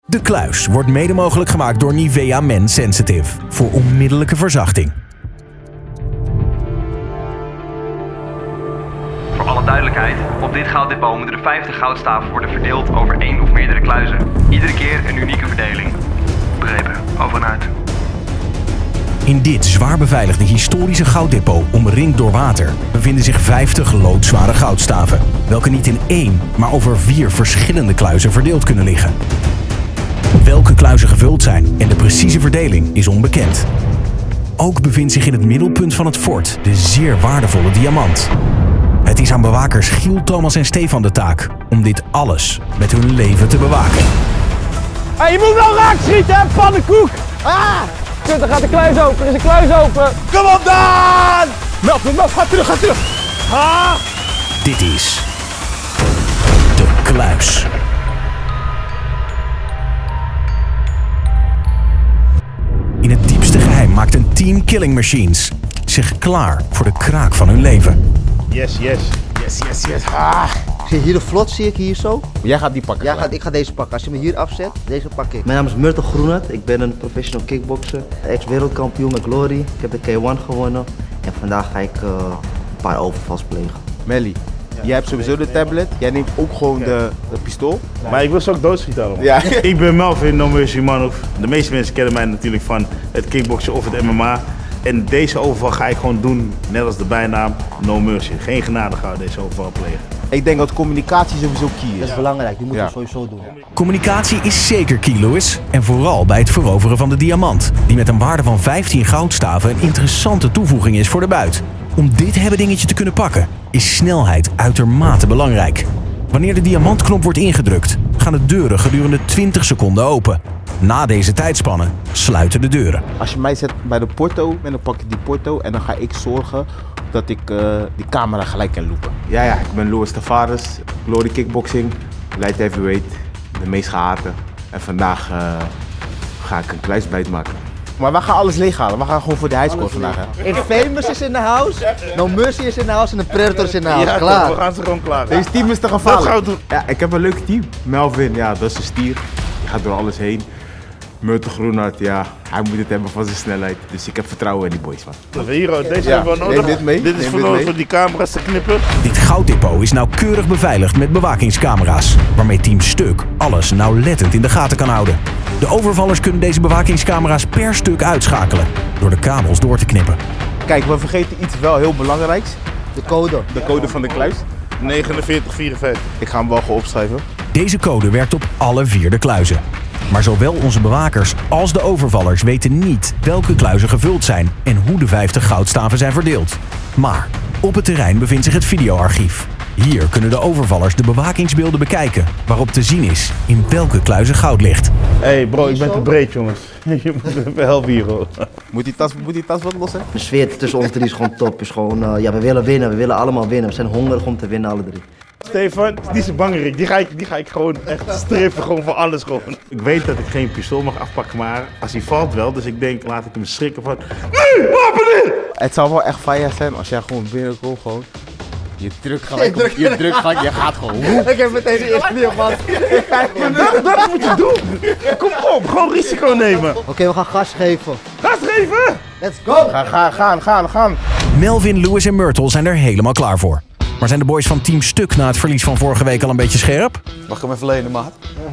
De kluis wordt mede mogelijk gemaakt door Nivea Men Sensitive voor onmiddellijke verzachting. Voor alle duidelijkheid, op dit gouddepot moeten er 50 goudstaven worden verdeeld over 1 of meerdere kluizen. Iedere keer een unieke verdeling. Begrepen, over en uit. In dit zwaar beveiligde historische gouddepot, omringd door water, bevinden zich 50 loodzware goudstaven, welke niet in 1, maar over 4 verschillende kluizen verdeeld kunnen liggen. Welke kluizen gevuld zijn en de precieze verdeling is onbekend. Ook bevindt zich in het middelpunt van het fort de zeer waardevolle diamant. Het is aan bewakers Giel, Thomas en Stefan de taak om dit alles met hun leven te bewaken. Hey, je moet wel raak schieten, hè, pannenkoek! Ah! Kut, er gaat de kluis open, er is een kluis open! Kom op dan! Meld, ga terug! Ah! Dit is de kluis. In het diepste geheim maakt een team Killing Machines zich klaar voor de kraak van hun leven. Yes. Ah. Zie je hier de vlot, zie ik hier zo? Jij gaat die pakken? Ik ga deze pakken. Als je me hier afzet, deze pak ik. Mijn naam is Myrtle Groenert. Ik ben een professional kickboxer. Ex-wereldkampioen met Glory. Ik heb de K1 gewonnen. En vandaag ga ik een paar overvals plegen. Melly, jij hebt sowieso de tablet. Jij neemt ook gewoon de pistool. Maar ik wil ze ook doodschieten allemaal. Ja. Ik ben Melvin No Mercy Manhoef. De meeste mensen kennen mij natuurlijk van het kickboksen of het MMA. En deze overval ga ik gewoon doen, net als de bijnaam, No Mercy. Geen genade gaan we deze overval plegen. Ik denk dat communicatie sowieso key is. Dat is belangrijk, die moeten we sowieso doen. Communicatie is zeker key, Louis. En vooral bij het veroveren van de diamant, die met een waarde van 15 goudstaven een interessante toevoeging is voor de buit. Om dit hebbedingetje te kunnen pakken, is snelheid uitermate belangrijk. Wanneer de diamantknop wordt ingedrukt, gaan de deuren gedurende 20 seconden open. Na deze tijdspanne sluiten de deuren. Als je mij zet bij de porto, dan pak ik die porto en dan ga ik zorgen dat ik die camera gelijk kan loopen. Ja, ik ben Louis Tavares, Glory Kickboxing, light heavyweight, de meest gehate. En vandaag ga ik een kluisbijt maken. Maar we gaan alles leeghalen, we gaan gewoon voor de highscore vandaag. Hè? Famous is in the house, No Mercy is in the house en de Predator is in the house. Ja, klaar. we gaan ze gewoon klaar. Deze team is te gevaarlijk. Dat gaan we doen. Ja, ik heb een leuk team. Melvin, ja, dat is een stier. Die gaat door alles heen. Myrtle Groenart, ja, hij moet het hebben van zijn snelheid. Dus ik heb vertrouwen in die boys, man. Hier, deze hebben we nodig. Neem dit mee. Dit is voor nodig om die camera's te knippen. Dit gouddepot is nauwkeurig beveiligd met bewakingscamera's, waarmee Team Stuk alles nauwlettend in de gaten kan houden. De overvallers kunnen deze bewakingscamera's per stuk uitschakelen, door de kabels door te knippen. Kijk, we vergeten iets wel heel belangrijks. De code. De code van de kluis. 4954. Ik ga hem wel gewoon opschrijven. Deze code werkt op alle 4 de kluizen. Maar zowel onze bewakers als de overvallers weten niet welke kluizen gevuld zijn en hoe de 50 goudstaven zijn verdeeld. Maar op het terrein bevindt zich het videoarchief. Hier kunnen de overvallers de bewakingsbeelden bekijken, waarop te zien is in welke kluizen goud ligt. Hey bro, ik ben te breed jongens. Je moet even helpen hier hoor. Moet die tas wat los, hè? De sfeer tussen ons drie is gewoon top. Is gewoon, we willen winnen, we willen allemaal winnen. We zijn hongerig om te winnen, alle drie. Stefan, die is een bangerik. Die ga ik gewoon echt strippen, gewoon voor alles gewoon. Ik weet dat ik geen pistool mag afpakken, maar als hij valt wel. Dus ik denk, laat ik hem schrikken van... Nee, wapen in! Het zou wel echt fire zijn als jij gewoon binnenkomt, gewoon... Je drukt gelijk, je gaat gewoon. Ik heb meteen de eerste niet op, man. Dat moet je doen! Kom op, gewoon risico nemen. Oké, we gaan gas geven. Gas geven! Let's go! Gaan. Melvin, Louis en Myrtle zijn er helemaal klaar voor. Maar zijn de boys van Team Stuk na het verlies van vorige week al een beetje scherp? Mag ik hem even lenen, maat?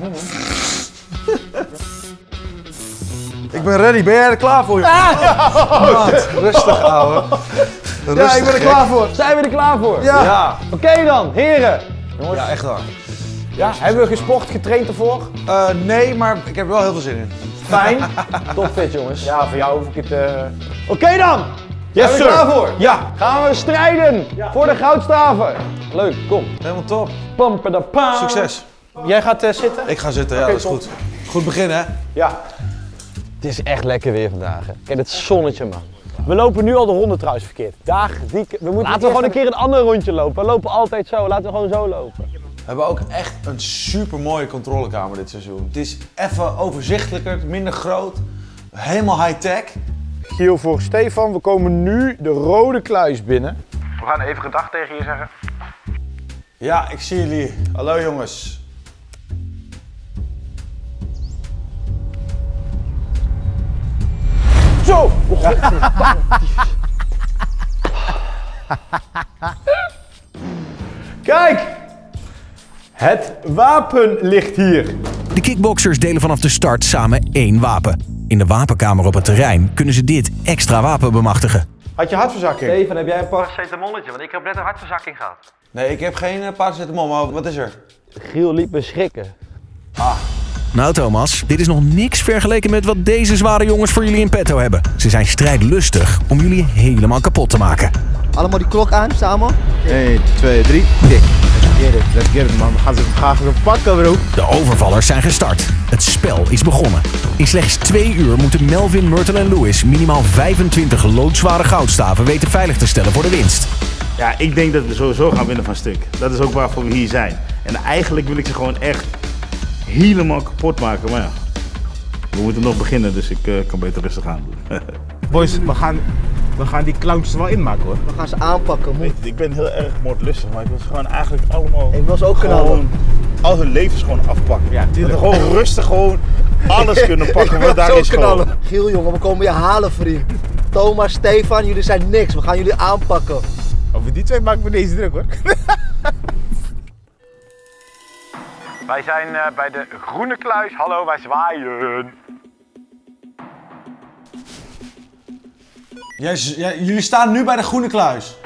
Ik ben ready. Ben jij er klaar voor, joh? Rustig, ouwe. Ja, ik ben er klaar voor. Zijn we er klaar voor? Ja. Oké dan, heren. Jongens. Ja, echt waar. Ja, hebben we gesport, getraind ervoor? Nee, maar ik heb er wel heel veel zin in. Fijn. Topfit, jongens. Ja, voor jou hoef ik het... Oké dan. Yes, zijn we er klaar voor? Ja. Gaan we strijden voor de goudstaven. Leuk, kom. Helemaal top. Pam. Succes. Jij gaat zitten? Ik ga zitten, ja, dat is goed. Goed beginnen, hè? Ja. Het is echt lekker weer vandaag. Hè. Kijk, het zonnetje, man. We lopen nu al de ronde trouwens verkeerd. Laten we gewoon een keer een ander rondje lopen. We lopen altijd zo. Laten we gewoon zo lopen. We hebben ook echt een super mooie controlekamer dit seizoen. Het is even overzichtelijker, minder groot, helemaal high-tech. Giel voor Stefan, we komen nu de rode kluis binnen. We gaan even gedag tegen je zeggen. Ja, ik zie jullie. Hallo jongens. Zo! Kijk! Het wapen ligt hier. De kickboxers delen vanaf de start samen 1 wapen. In de wapenkamer op het terrein kunnen ze dit extra wapen bemachtigen. Had je hartverzakking? Steven, heb jij een paar... Paracetamolletje, want ik heb net een hartverzakking gehad. Nee, ik heb geen paracetamol, maar wat is er? Giel liet me schrikken. Nou Thomas, dit is nog niks vergeleken met wat deze zware jongens voor jullie in petto hebben. Ze zijn strijdlustig om jullie helemaal kapot te maken. Allemaal die klok aan, samen. 1, 2, 3, tik. Let's get it man. We gaan ze pakken bro. De overvallers zijn gestart. Het spel is begonnen. In slechts 2 uur moeten Melvin, Myrtle en Louis minimaal 25 loodzware goudstaven weten veilig te stellen voor de winst. Ja, ik denk dat we sowieso gaan winnen van stuk. Dat is ook waarvoor we hier zijn. En eigenlijk wil ik ze gewoon echt helemaal kapot maken. Maar ja, we moeten nog beginnen, dus ik kan beter rustig aan doen. Boys, we gaan die clowns er wel inmaken hoor. We gaan ze aanpakken. Weet je, ik ben heel erg moordlustig, maar ik wil ze gewoon eigenlijk allemaal... Ik wil ze ook gewoon al hun levens gewoon afpakken. Ja, tuurlijk. Dat we gewoon rustig gewoon alles kunnen pakken wat daar is gewoon. Giel jongen, we komen je halen vriend. Thomas, Stefan, jullie zijn niks. We gaan jullie aanpakken. Over die twee maken we deze druk hoor. Wij zijn bij de Groene Kluis. Hallo, wij zwaaien. Jullie staan nu bij de Groene Kluis.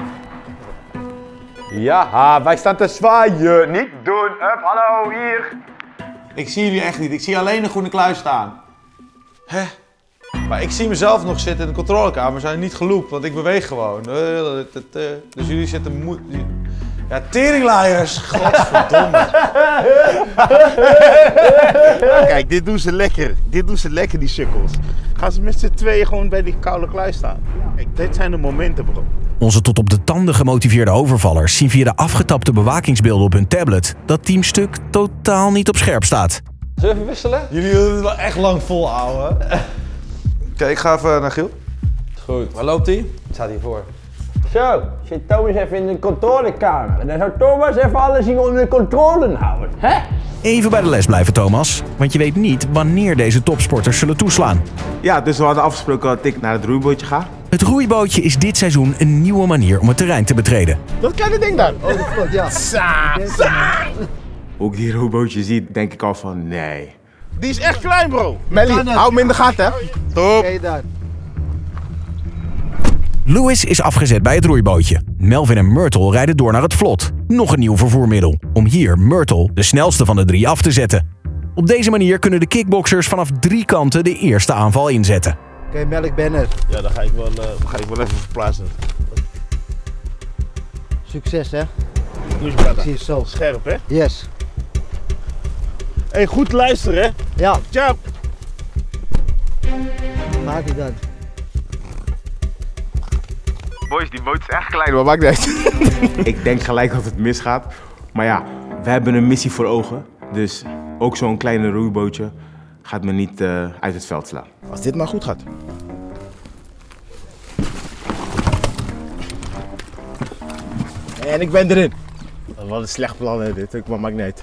Ja, wij staan te zwaaien. Niet doen. Hup, hallo, hier. Ik zie jullie echt niet. Ik zie alleen de Groene Kluis staan. Hè? Maar ik zie mezelf nog zitten in de controlekamer. We zijn niet geloopt, want ik beweeg gewoon. Dus jullie zitten Ja, teringlaaiers. Godverdomme. Kijk, dit doen ze lekker. Dit doen ze lekker, die sukkels. Gaan ze met z'n tweeën gewoon bij die koude kluis staan. Kijk, dit zijn de momenten, bro. Onze tot op de tanden gemotiveerde overvallers zien via de afgetapte bewakingsbeelden op hun tablet dat Team Stuk totaal niet op scherp staat. Zullen we even wisselen? Jullie willen het wel echt lang volhouden. Oké, ik ga even naar Giel. Goed. Waar loopt hij? Het staat hiervoor. Zo, zit Thomas even in de controlekamer. En dan zou Thomas even alles hier onder controle houden. Hè? Even bij de les blijven, Thomas. Want je weet niet wanneer deze topsporters zullen toeslaan. Ja, dus we hadden afgesproken dat ik naar het roeibootje ga. Het roeibootje is dit seizoen een nieuwe manier om het terrein te betreden. Dat kleine ding daar. Oh, dat klopt, ja. Hoe ik die roeibootje zie, denk ik al van nee. Die is echt klein, bro. Melly, hou hem in de gaten hè. Top. Oké, dan. Louis is afgezet bij het roeibootje. Melvin en Myrtle rijden door naar het vlot. Nog een nieuw vervoermiddel. Om hier Myrtle, de snelste van de 3, af te zetten. Op deze manier kunnen de kickboxers vanaf 3 kanten de eerste aanval inzetten. Oké, Mel, ik ben er. Ja, dan ga ik wel even verplaatsen. Succes, hè? Doe je brada. Zie je zo. Scherp, hè? Yes. Hey, goed luisteren, hè? Ja, Ciao. maak je dan. Boys, die boot is echt klein. Maar maakt niet uit. Ik denk gelijk dat het misgaat. Maar ja, we hebben een missie voor ogen. Dus ook zo'n kleine roeibootje gaat me niet uit het veld slaan. Als dit maar goed gaat. En ik ben erin. Wat een slecht plan hè, dit, maar maakt niet uit.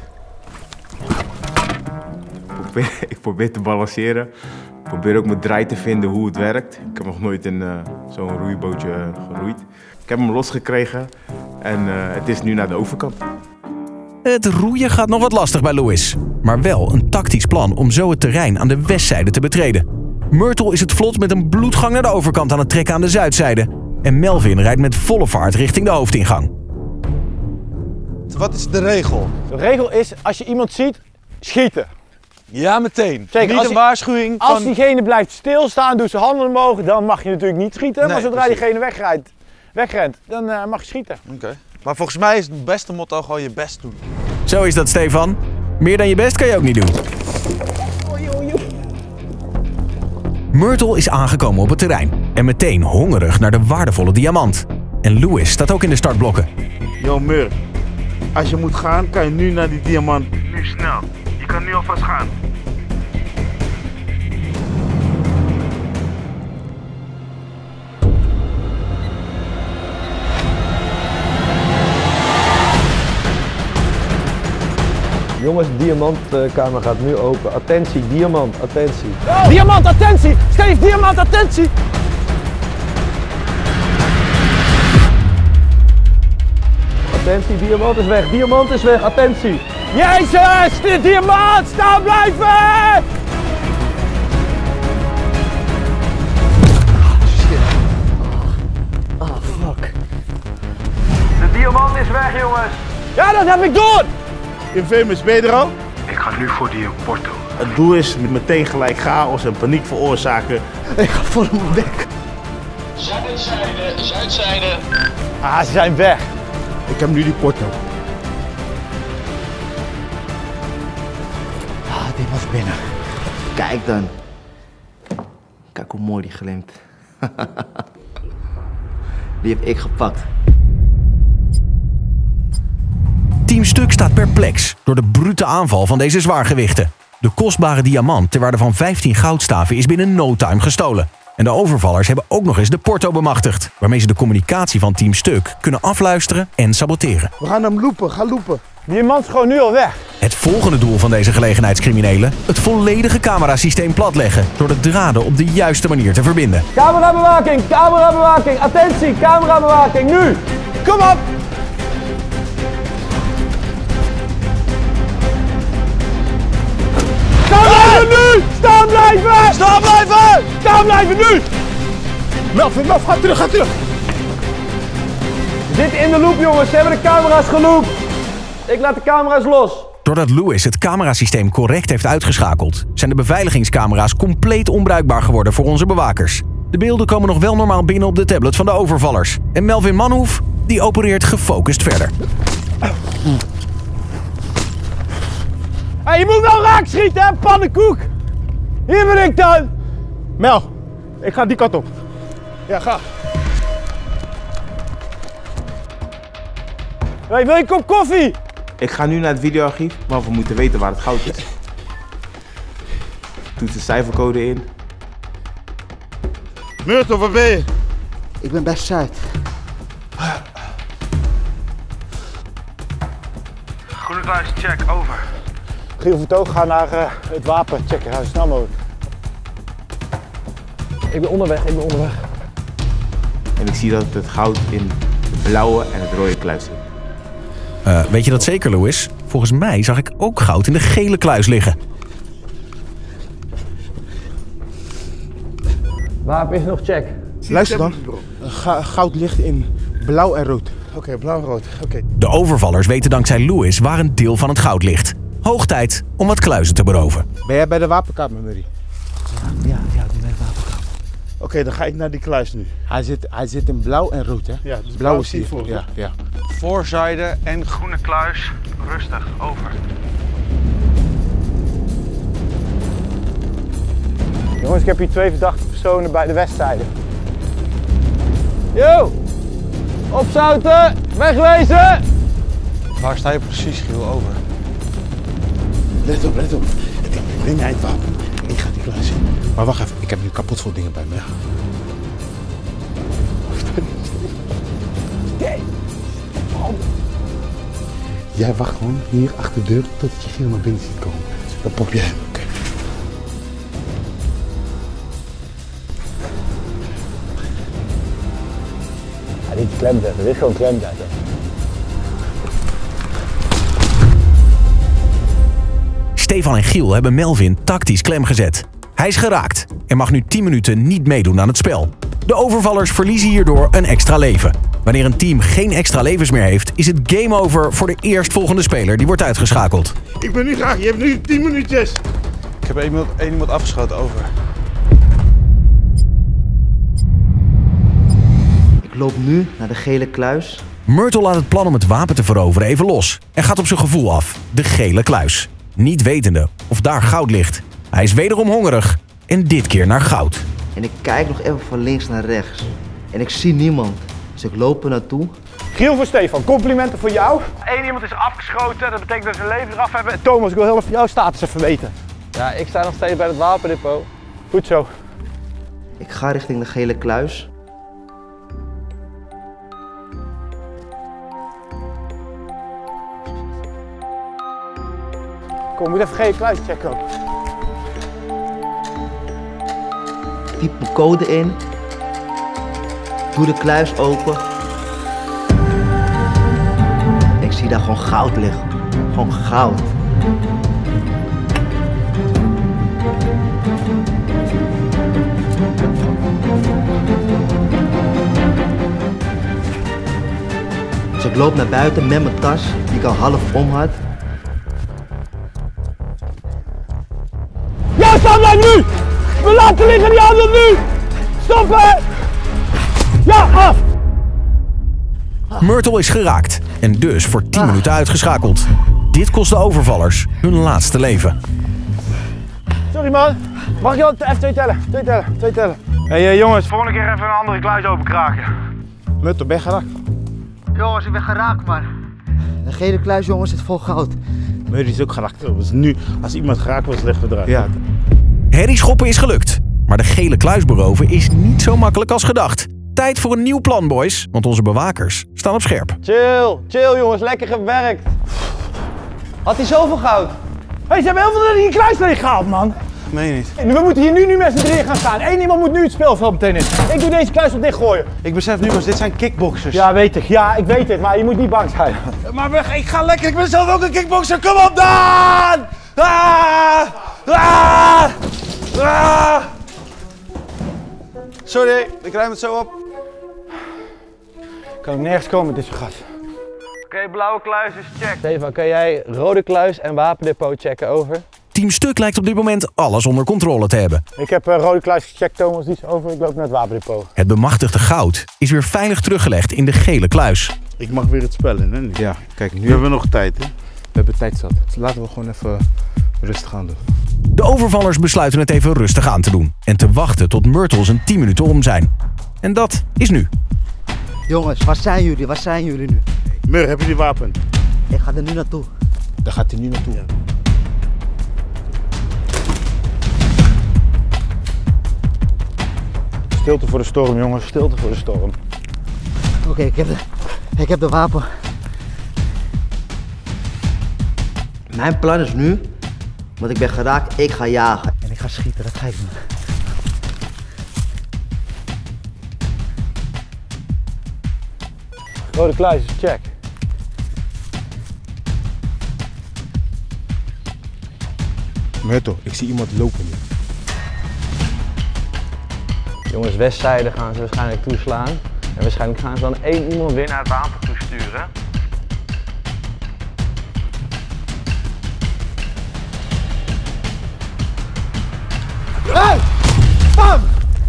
Ik probeer te balanceren. Ik probeer ook mijn draai te vinden hoe het werkt. Ik heb nog nooit in zo'n roeibootje geroeid. Ik heb hem losgekregen en het is nu naar de overkant. Het roeien gaat nog wat lastig bij Louis. Maar wel een tactisch plan om zo het terrein aan de westzijde te betreden. Myrtle is het vlot met een bloedgang naar de overkant aan het trekken aan de zuidzijde. En Melvin rijdt met volle vaart richting de hoofdingang. Wat is de regel? De regel is, als je iemand ziet, schieten. Ja, meteen. Zeker, Niet als een die- waarschuwing Als van... diegene blijft stilstaan, doet zijn handen omhoog, dan mag je natuurlijk niet schieten. Nee, maar zodra precies. diegene wegrent, dan mag je schieten. Oké. Maar volgens mij is het beste motto gewoon je best doen. Zo is dat, Stefan. Meer dan je best kan je ook niet doen. Myrtle is aangekomen op het terrein en meteen hongerig naar de waardevolle diamant. En Louis staat ook in de startblokken. Yo, Mur. Als je moet gaan, kan je nu naar die diamant. Nu snel. Je kan nu alvast gaan. Jongens, de diamantkamer gaat nu open. Attentie, diamant, attentie. Diamant, attentie! Steve, diamant, attentie! Attentie, diamant is weg, diamant is weg, attentie. Jezus, de diamant, staan blijven! Oh, fuck. De diamant is weg, jongens. Ja, dat heb ik door! Infamous, ben je er al? Ik ga nu voor die Porto. Het doel is meteen gelijk chaos en paniek veroorzaken. Ik ga voor mijn bek. Zuidzijde. Ah, ze zijn weg. Ik heb nu die Porto. Ah, die was binnen. Kijk dan. Kijk hoe mooi die glimt. Die heb ik gepakt. Team Stuk staat perplex door de brute aanval van deze zwaargewichten. De kostbare diamant ter waarde van 15 goudstaven is binnen no time gestolen. En de overvallers hebben ook nog eens de Porto bemachtigd, waarmee ze de communicatie van Team Stuk kunnen afluisteren en saboteren. We gaan hem loopen, ga loopen. Diamant is gewoon nu al weg. Het volgende doel van deze gelegenheidscriminelen: het volledige camerasysteem platleggen door de draden op de juiste manier te verbinden. Camerabewaking, attentie, camerabewaking, nu! Kom op! Staan blijven nu! Staan blijven! Staan blijven! Staan blijven nu! Melvin, ga terug, ga terug. Zit in de loop, jongens, ze hebben de camera's geloopt. Ik laat de camera's los. Doordat Lewis het camerasysteem correct heeft uitgeschakeld, zijn de beveiligingscamera's compleet onbruikbaar geworden voor onze bewakers. De beelden komen nog wel normaal binnen op de tablet van de overvallers. En Melvin Manhoef, die opereert gefocust verder. Hey, je moet wel raak schieten, hè, pannenkoek! Hier ben ik dan! Mel, ik ga die kant op. Ja, ga. Hey, wil je een kop koffie? Ik ga nu naar het videoarchief, maar we moeten weten waar het goud is. Toets de cijfercode in. Myrtle, waar ben je? Ik ben bij Zuid. Groene kluis, check, over. Giel Vertoog, ga naar het wapen checken, ga zo snel mogelijk. Ik ben onderweg. En ik zie dat het goud in de blauwe en het rode kluis zit. Weet je dat zeker, Lewis? Volgens mij zag ik ook goud in de gele kluis liggen. Wapen is nog check. Luister dan. Goud ligt in blauw en rood. Oké, blauw en rood. Oké. De overvallers weten dankzij Lewis waar een deel van het goud ligt. Hoog tijd om wat kluizen te beroven. Ben jij bij de wapenkamer, Murray? Ja, ik ben bij de wapenkamer. Oké, dan ga ik naar die kluis nu. Hij zit in blauw en rood, hè? Ja, dus blauw zie je voor. Ja. Voorzijde en Groene kluis, rustig, over. Jongens, ik heb hier 2 verdachte personen bij de westzijde. Yo! Opzouten! Wegwezen! waar sta je precies, Giel, over? Let op. Neem jij het wapen. Ik ga die kluis in. Maar wacht even, ik heb nu kapot veel dingen bij me. Jij wacht gewoon hier achter de deur totdat je Giel naar binnen ziet komen. Dan pop je hem. Oké. Ja, niet klem zetten, dit is gewoon klem zetten. Stefan en Giel hebben Melvin tactisch klem gezet. Hij is geraakt en mag nu 10 minuten niet meedoen aan het spel. De overvallers verliezen hierdoor een extra leven. Wanneer een team geen extra levens meer heeft, is het game over voor de eerstvolgende speler die wordt uitgeschakeld. Ik ben nu graag, je hebt nu 10 minuutjes. Ik heb één iemand afgeschoten, over. Ik loop nu naar de gele kluis. Myrtle laat het plan om het wapen te veroveren even los en gaat op zijn gevoel af, de gele kluis. Niet wetende of daar goud ligt. Hij is wederom hongerig en dit keer naar goud. En ik kijk nog even van links naar rechts. En ik zie niemand. Dus ik loop er naartoe. Giel voor Stefan, complimenten voor jou. 1 iemand is afgeschoten, dat betekent dat ze hun leven eraf hebben. Thomas, ik wil heel even jouw status even weten. Ja, ik sta nog steeds bij het wapendepot. Goed zo. Ik ga richting de gele kluis. Kom, we moeten even gele kluis checken ook. Typ mijn code in. Doe de kluis open. zie daar gewoon goud liggen. Gewoon goud. Dus ik loop naar buiten met mijn tas, die ik al half om had. Ja, Sam, nu! We laten liggen die handen nu! Stoppen! Ja, af! Myrtle is geraakt en dus voor 10 minuten uitgeschakeld. Dit kost de overvallers hun laatste leven. Sorry man, mag ik jou even 2 tellen? 2 tellen. Hey jongens, volgende keer even een andere kluis openkraken. Myrtle, ben je geraakt? Jongens, ik ben geraakt, man. De gele kluis, jongens, zit vol goud. Murray is ook geraakt. Dus nu, als iemand geraakt wordt, leggen we eruit. Ja. Herrie schoppen is gelukt, maar de gele kluis beroven is niet zo makkelijk als gedacht. Tijd voor een nieuw plan, boys, want onze bewakers staan op scherp. Chill jongens, lekker gewerkt. Had hij zoveel goud? Hey, ze hebben heel veel in die kluis leeg gehaald, man. Meen je niet? We moeten hier nu met z'n drieën gaan staan. Eén iemand moet nu het speelveld meteen in. Ik doe deze kluis op dichtgooien. Ik besef nu pas, dit zijn kickboxers. Ja, weet ik. Ja, ik weet het, maar je moet niet bang zijn. Maar ik ga lekker, ik ben zelf ook een kickboxer. Kom op dan! Sorry, ik ruim het zo op. Kan ik nergens komen met deze gas. Oké, blauwe kluis is check. Stefan, kan jij rode kluis en wapendepot checken over? Team Stuk lijkt op dit moment alles onder controle te hebben. Ik heb rode kluis gecheckt, Thomas, die is over. Ik loop naar het wapendepot. Het bemachtigde goud is weer veilig teruggelegd in de gele kluis. Ik mag weer het spel in, hè? Nu. Ja, kijk, nu We hebben nog tijd, hè? we hebben tijd zat. Dus laten we gewoon even rustig aan doen. De overvallers besluiten het even rustig aan te doen en te wachten tot Myrtle zijn 10 minuten om zijn. En dat is nu. Jongens, waar zijn jullie? Waar zijn jullie nu? Mur, heb je die wapen? Ik ga er nu naartoe. Daar gaat hij nu naartoe. Ja. Stilte voor de storm, jongens. Stilte voor de storm. Oké, ik heb de wapen. Mijn plan is nu, want ik ben geraakt, ik ga jagen. En ik ga schieten, dat ga ik doen. Rode kluis is check. Myrtle, ik zie iemand lopen nu. Jongens, westzijde gaan ze waarschijnlijk toeslaan. En waarschijnlijk gaan ze dan 1 iemand weer naar het wapen toesturen. Hey! Bam!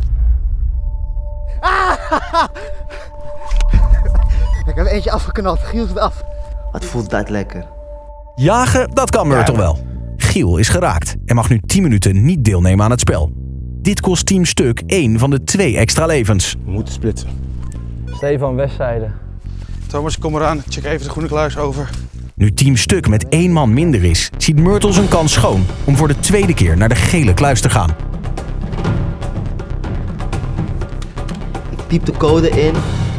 Ik heb eentje afgeknald, Giel is af. Wat voelt dat lekker? Jagen, dat kan Myrtle wel. Giel is geraakt en mag nu 10 minuten niet deelnemen aan het spel. Dit kost Team Stuk 1 van de 2 extra levens. We moeten splitsen. Stefan, westzijde. Thomas, kom eraan. Check even de groene kluis over. Nu Team Stuk met 1 man minder is, ziet Myrtle zijn kans schoon om voor de 2e keer naar de gele kluis te gaan. Ik typ de code in.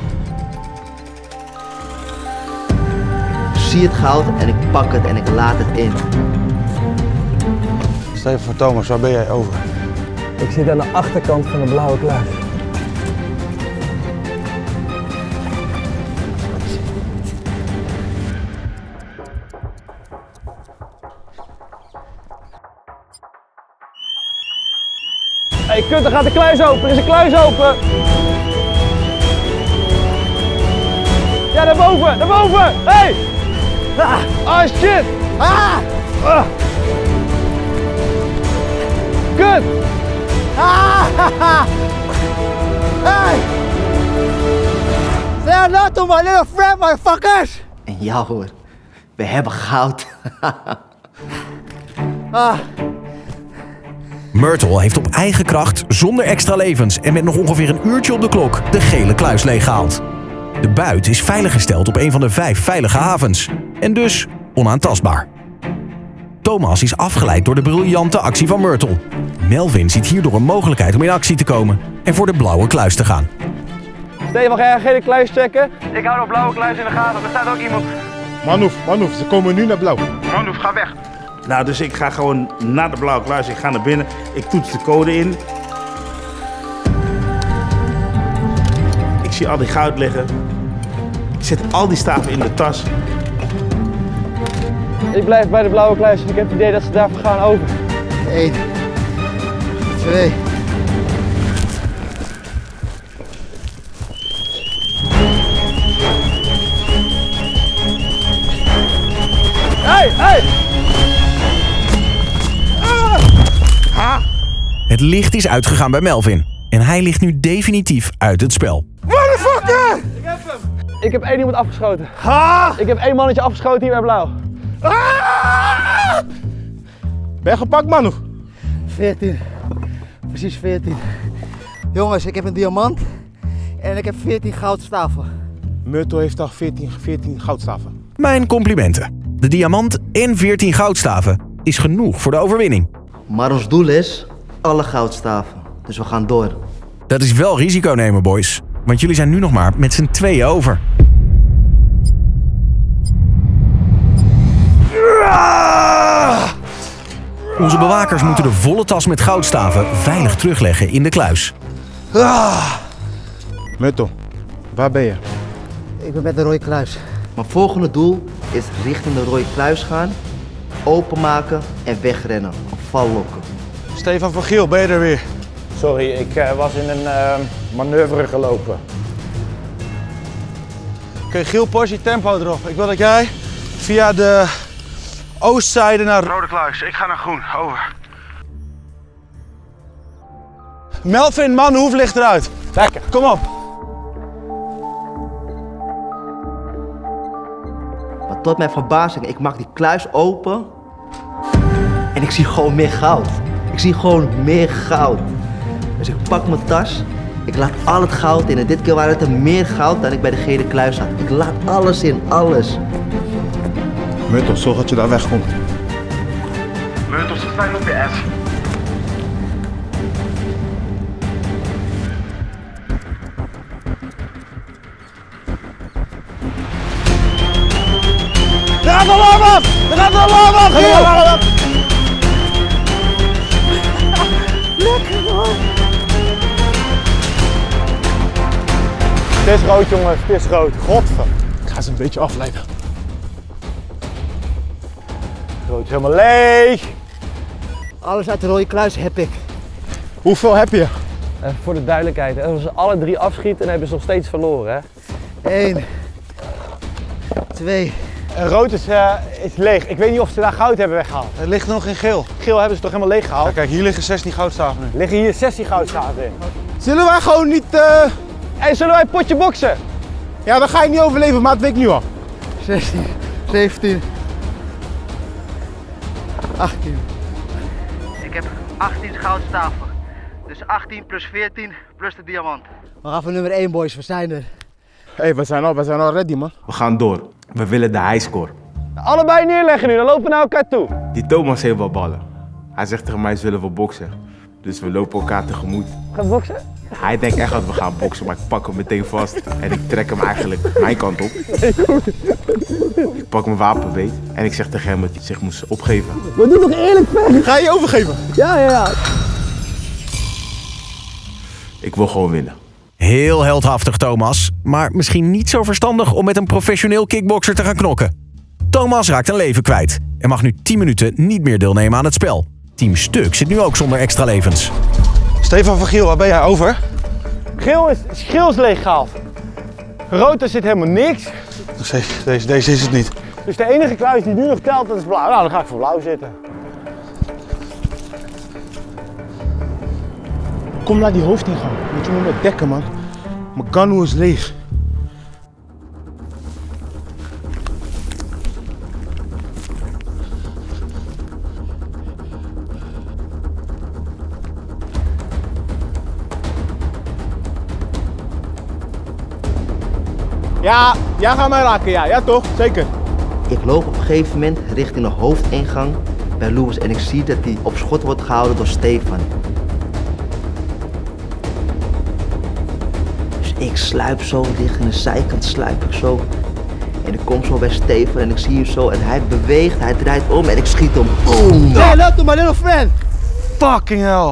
Ik zie het goud en ik pak het en ik laat het in. Steven voor Thomas, waar ben jij over? Ik zit aan de achterkant van de blauwe kluis. Hey, kut, er gaat de kluis open. Er is een kluis open. Ja, daarboven, daarboven. Hey! Ah, shit. Ah! Kut! Hey! Say hello to my little friend, motherfuckers! En ja hoor, we hebben goud. Myrtle heeft op eigen kracht, zonder extra levens en met nog ongeveer een uurtje op de klok, de gele kluis leeggehaald. De buit is veiliggesteld op een van de 5 veilige havens. En dus onaantastbaar. Thomas is afgeleid door de briljante actie van Myrtle. Melvin ziet hierdoor een mogelijkheid om in actie te komen en voor de blauwe kluis te gaan. Stefan, ga jij gele kluis checken? Ik hou de blauwe kluis in de gaten. Er staat ook iemand. Manouf, ze komen nu naar blauw. Manouf, ga weg. Nou, dus ik ga gewoon naar de blauwe kluis. Ik ga naar binnen. Ik toets de code in. Ik zie al die goud liggen. Ik zet al die staven in de tas. Ik blijf bij de blauwe kluis en ik heb het idee dat ze daarvoor gaan over. 1, 2. Hey! Het licht is uitgegaan bij Melvin. En hij ligt nu definitief uit het spel. Motherfucker! Ik heb 1 iemand afgeschoten. Ik heb 1 mannetje afgeschoten hier bij blauw. Ben je gepakt, Manu? 14. Precies 14. Jongens, ik heb een diamant en ik heb 14 goudstaven. Myrtle heeft al 14 goudstaven. Mijn complimenten. De diamant en 14 goudstaven is genoeg voor de overwinning. Maar ons doel is alle goudstaven. Dus we gaan door. Dat is wel risico nemen, boys. Want jullie zijn nu nog maar met z'n tweeën over. Onze bewakers moeten de volle tas met goudstaven veilig terugleggen in de kluis. Myrtle, waar ben je? Ik ben met de rode kluis. Mijn volgende doel is richting de rode kluis gaan, openmaken en wegrennen. Een val lokken. Stefan van Giel, ben je er weer? Sorry, ik was in een manoeuvre gelopen. Oké, Giel, Porsche, tempo erop. Ik wil dat jij via de oostzijde naar Rode Kluis. Ik ga naar groen, over. Melvin, man, hoef ligt eruit. Lekker. Kom op. Maar tot mijn verbazing, ik maak die kluis open en ik zie gewoon meer goud. Ik zie gewoon meer goud. Dus ik pak mijn tas, ik laat al het goud in en dit keer waren het er meer goud dan ik bij de gele kluis had. Ik laat alles in, alles. Myrtle, zorg dat je daar wegkomt. Myrtle, ze zijn op de S. Er gaat een alarm af! Er gaat een alarm af! Giel! Lekker man! Het is rood, jongens. Het is rood. Godver. Ik ga ze een beetje afleiden. Rood is helemaal leeg. Alles uit de rode kluis heb ik. Hoeveel heb je? Even voor de duidelijkheid, hè. Als ze alle 3 afschieten, dan hebben ze nog steeds verloren. Hè. 1, 2. En rood is leeg. Ik weet niet of ze daar goud hebben weggehaald. Er ligt nog in geel. Geel hebben ze toch helemaal leeg gehaald? Ja, kijk, hier liggen 16 goudstaven nu. Liggen hier 16 goudstaven in. Zullen wij gewoon niet... Hey, zullen wij een potje boksen? Ja, dan ga je niet overleven, maar dat weet ik nu al. 16, 17, 18. Ik heb 18 goudstaven. Dus 18 plus 14 plus de diamant. We gaan voor nummer 1, boys. We zijn er. Hé, we zijn al ready, man. We gaan door. We willen de highscore. Allebei neerleggen nu, dan lopen we naar elkaar toe. Die Thomas heeft wel ballen. Hij zegt tegen mij, zullen we boksen? Dus we lopen elkaar tegemoet. Gaan we boksen? Hij denkt echt dat we gaan boksen, maar ik pak hem meteen vast. En ik trek hem eigenlijk mijn kant op. Ik pak mijn wapenbeet en ik zeg tegen hem dat hij zich moest opgeven. We doen nog eerlijk vechten. Ga je je overgeven? Ja. Ik wil gewoon winnen. Heel heldhaftig, Thomas. Maar misschien niet zo verstandig om met een professioneel kickbokser te gaan knokken. Thomas raakt een leven kwijt en mag nu 10 minuten niet meer deelnemen aan het spel. Team Stuk zit nu ook zonder extra levens. Stefan van Giel, waar ben jij over? Geel is leeg gehaald. Rood, er zit helemaal niks. Deze is het niet. Dus de enige kluis die nu nog telt, dat is blauw. Nou, dan ga ik voor blauw zitten. Kom naar die hoofdingang. Moet je me met dekken, man. Mijn kanu is leeg. Ja, jij gaat mij raken, ja toch? Zeker. Ik loop op een gegeven moment richting de hoofdingang bij Louis en ik zie dat hij op schot wordt gehouden door Stefan. Dus ik sluip zo liggen, aan de zijkant sluip ik zo. En ik kom zo bij Stefan en ik zie hem zo en hij beweegt, hij draait om en ik schiet hem. Boom! Hey, look to my little friend! Fucking hell!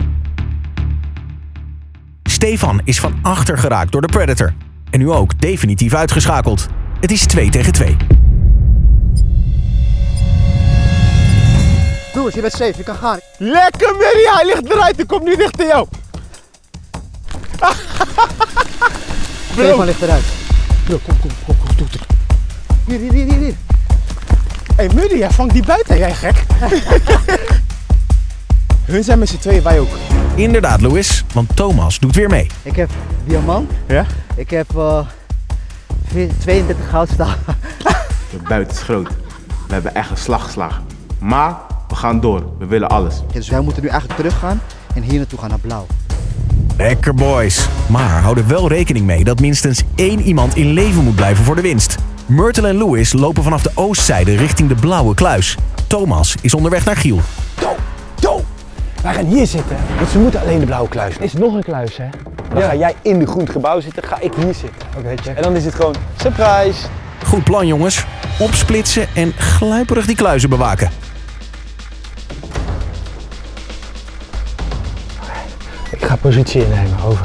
Stefan is van achter geraakt door de Predator. En nu ook definitief uitgeschakeld. Het is 2 tegen 2. Louis, je bent safe, je kan gaan. Lekker, Mary, hij ligt eruit. Hij komt nu richting jou. Stefan ligt eruit. Bro, kom. Hier. Hé, Murray, jij vangt die buiten, jij gek. Hun zijn met z'n tweeën, wij ook. Inderdaad, Louis, want Thomas doet weer mee. Ik heb diamant. Ja? Ik heb 32 goudstaven. De buiten is groot. We hebben echt een slag geslagen. Maar we gaan door. We willen alles. Ja, dus wij moeten nu eigenlijk teruggaan en hier naartoe gaan naar blauw. Lekker boys. Maar hou er wel rekening mee dat minstens 1 iemand in leven moet blijven voor de winst. Myrtle en Louis lopen vanaf de oostzijde richting de blauwe kluis. Thomas is onderweg naar Giel. Toe! Wij gaan hier zitten, want ze moeten alleen de blauwe kluis. Er is nog een kluis, hè? Dan ga jij in de groen gebouw zitten, ga ik hier zitten. Oké, check. En dan is het gewoon surprise. Goed plan, jongens. Opsplitsen en gluiperig die kluizen bewaken. Ik ga positie innemen, over.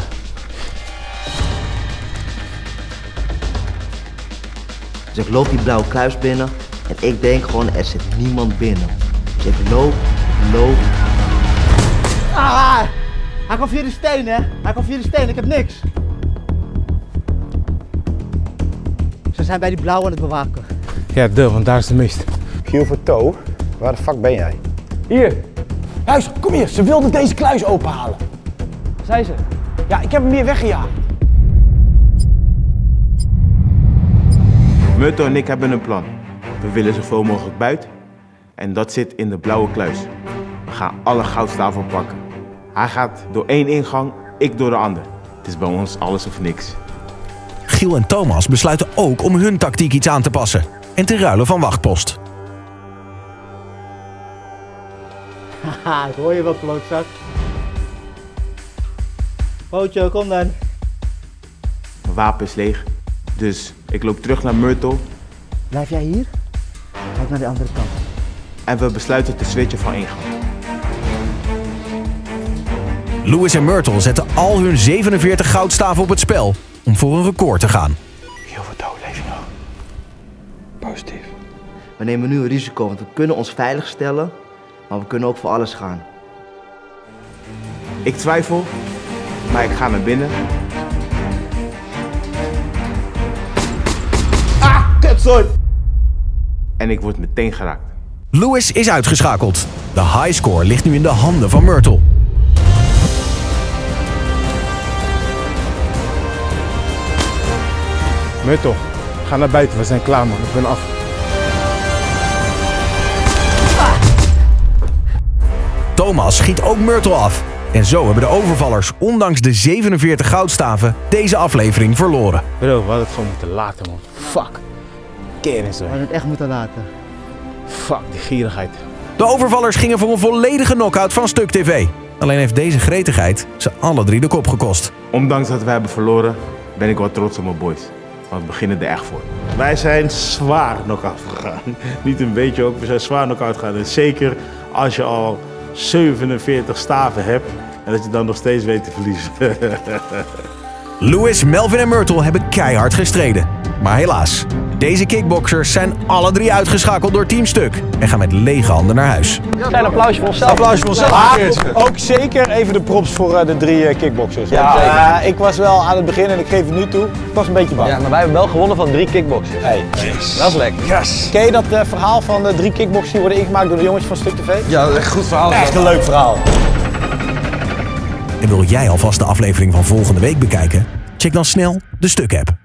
Dus ik loop die blauwe kluis binnen en ik denk gewoon, er zit niemand binnen. Dus ik loop. Ah! Hij komt via de steen, hè? Hij komt via de steen, ik heb niks. Ze zijn bij die blauwe aan het bewaken. Ja, want daar is de mist. Giel voor toe, waar de fuck ben jij? Hier! Luister, kom hier, ze wilden deze kluis openhalen. Zei ze? Ja, ik heb hem hier weggejaagd. Myrtle en ik hebben een plan. We willen zoveel mogelijk buiten. En dat zit in de blauwe kluis. We gaan alle goudstaven pakken. Hij gaat door 1 ingang, ik door de andere. Het is bij ons alles of niks. Giel en Thomas besluiten ook om hun tactiek iets aan te passen. En te ruilen van wachtpost. Haha, ik hoor je wel, klootzak. Pootje, kom dan. Mijn wapen is leeg. Dus ik loop terug naar Myrtle. Blijf jij hier? Kijk naar de andere kant. En we besluiten te switchen van ingang. Louis en Myrtle zetten al hun 47 goudstaven op het spel om voor een record te gaan. Giel voor toe, leef je nog? Positief. We nemen nu een risico, want we kunnen ons veilig stellen, maar we kunnen ook voor alles gaan. Ik twijfel, maar ik ga naar binnen. Ah, kutzooi! En ik word meteen geraakt. Louis is uitgeschakeld. De highscore ligt nu in de handen van Myrtle. Myrtle, ga naar buiten, we zijn klaar man, ik ben af. Thomas schiet ook Myrtle af. En zo hebben de overvallers, ondanks de 47 goudstaven, deze aflevering verloren. Bro, we hadden het gewoon moeten laten man. Fuck. Keren zo. We hadden het echt moeten laten. Fuck, die gierigheid. De overvallers gingen voor een volledige knockout van Stuk TV. Alleen heeft deze gretigheid ze alle 3 de kop gekost. Ondanks dat we hebben verloren, ben ik wel trots op mijn boys. Want we beginnen er echt voor. Wij zijn zwaar knock-out gegaan. Niet een beetje ook, we zijn zwaar knock-out gegaan. En zeker als je al 47 staven hebt en dat je dan nog steeds weet te verliezen. Louis, Melvin en Myrtle hebben keihard gestreden. Maar helaas, deze kickboxers zijn alle 3 uitgeschakeld door Team Stuk en gaan met lege handen naar huis. Klein applausje voor onszelf. Applaus voor onszelf. Maar ook zeker even de props voor de 3 kickboxers. Ja, ik was wel aan het begin en ik geef het nu toe. Ik was een beetje bang. Ja, maar wij hebben wel gewonnen van 3 kickboxers. Hey, Dat is lekker. Yes. ken je dat verhaal van de 3 kickboxers die worden ingemaakt door de jongens van Stuk TV? Ja, dat is echt een goed verhaal. Echt een leuk verhaal. En wil jij alvast de aflevering van volgende week bekijken? Check dan snel de Stuk-app.